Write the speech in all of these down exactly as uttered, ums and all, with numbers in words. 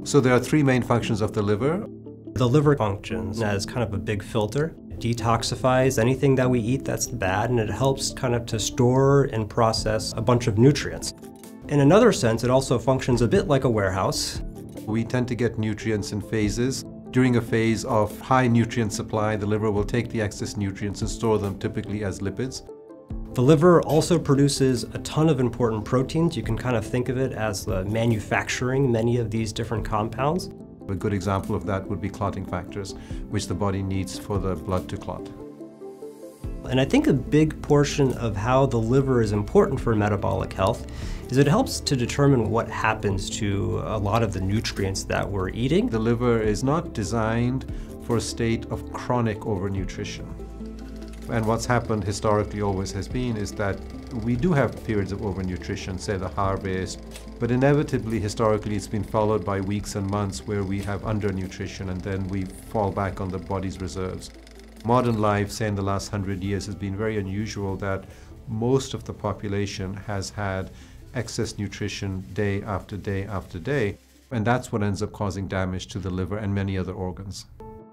So there are three main functions of the liver. The liver functions as kind of a big filter. It detoxifies anything that we eat that's bad, and it helps kind of to store and process a bunch of nutrients. In another sense, it also functions a bit like a warehouse. We tend to get nutrients in phases. During a phase of high nutrient supply, the liver will take the excess nutrients and store them typically as lipids. The liver also produces a ton of important proteins. You can kind of think of it as the manufacturing many of these different compounds. A good example of that would be clotting factors, which the body needs for the blood to clot. And I think a big portion of how the liver is important for metabolic health is it helps to determine what happens to a lot of the nutrients that we're eating. The liver is not designed for a state of chronic overnutrition. And what's happened historically always has been is that we do have periods of overnutrition, say the harvest, but inevitably, historically, it's been followed by weeks and months where we have undernutrition and then we fall back on the body's reserves. Modern life, say in the last hundred years, has been very unusual that most of the population has had excess nutrition day after day after day, and that's what ends up causing damage to the liver and many other organs.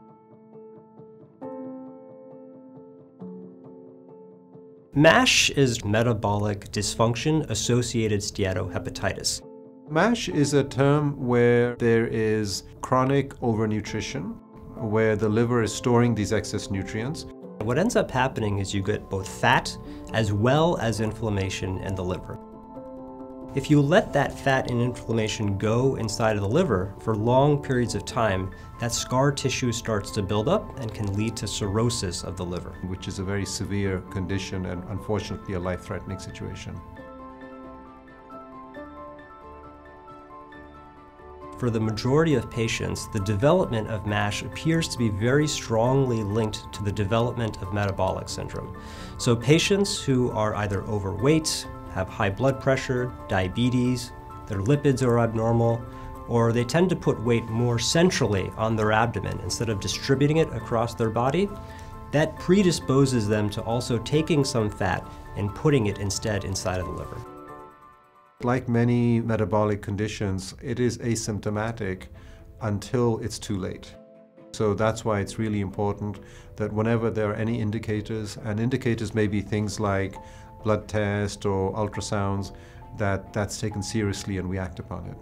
MASH is metabolic dysfunction-associated steatohepatitis. MASH is a term where there is chronic overnutrition, where the liver is storing these excess nutrients. What ends up happening is you get both fat as well as inflammation in the liver. If you let that fat and inflammation go inside of the liver for long periods of time, that scar tissue starts to build up and can lead to cirrhosis of the liver, which is a very severe condition and unfortunately a life-threatening situation. For the majority of patients, the development of MASH appears to be very strongly linked to the development of metabolic syndrome. So patients who are either overweight, have high blood pressure, diabetes, their lipids are abnormal, or they tend to put weight more centrally on their abdomen instead of distributing it across their body, that predisposes them to also taking some fat and putting it instead inside of the liver. Like many metabolic conditions, it is asymptomatic until it's too late. So that's why it's really important that whenever there are any indicators, and indicators may be things like blood test or ultrasounds, that that's taken seriously and we act upon it.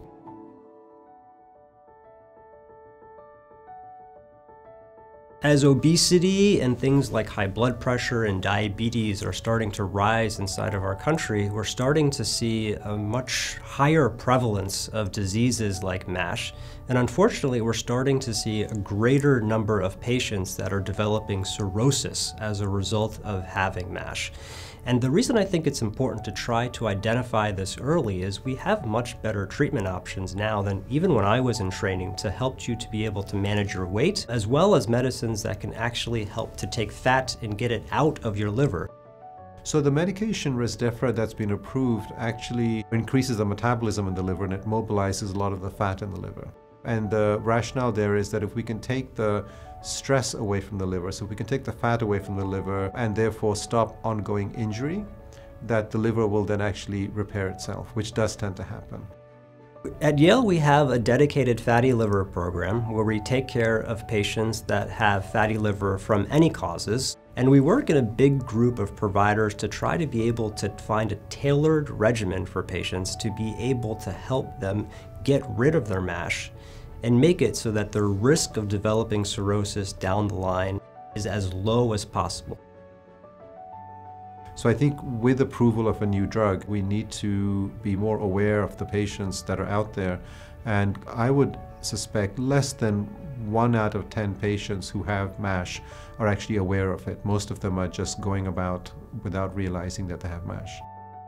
As obesity and things like high blood pressure and diabetes are starting to rise inside of our country, we're starting to see a much higher prevalence of diseases like MASH. And unfortunately, we're starting to see a greater number of patients that are developing cirrhosis as a result of having MASH. And the reason I think it's important to try to identify this early is we have much better treatment options now than even when I was in training to help you to be able to manage your weight, as well as medicines that can actually help to take fat and get it out of your liver. So the medication Rezdiffra that's been approved actually increases the metabolism in the liver and it mobilizes a lot of the fat in the liver. And the rationale there is that if we can take the stress away from the liver, so we can take the fat away from the liver and therefore stop ongoing injury, that the liver will then actually repair itself, which does tend to happen. At Yale, we have a dedicated fatty liver program where we take care of patients that have fatty liver from any causes. And we work in a big group of providers to try to be able to find a tailored regimen for patients to be able to help them get rid of their MASH and make it so that their risk of developing cirrhosis down the line is as low as possible. So I think with approval of a new drug, we need to be more aware of the patients that are out there. And I would suspect less than one out of ten patients who have MASH are actually aware of it. Most of them are just going about without realizing that they have MASH.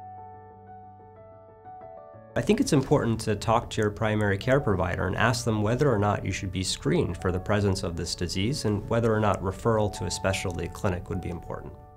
I think it's important to talk to your primary care provider and ask them whether or not you should be screened for the presence of this disease and whether or not referral to a specialty clinic would be important.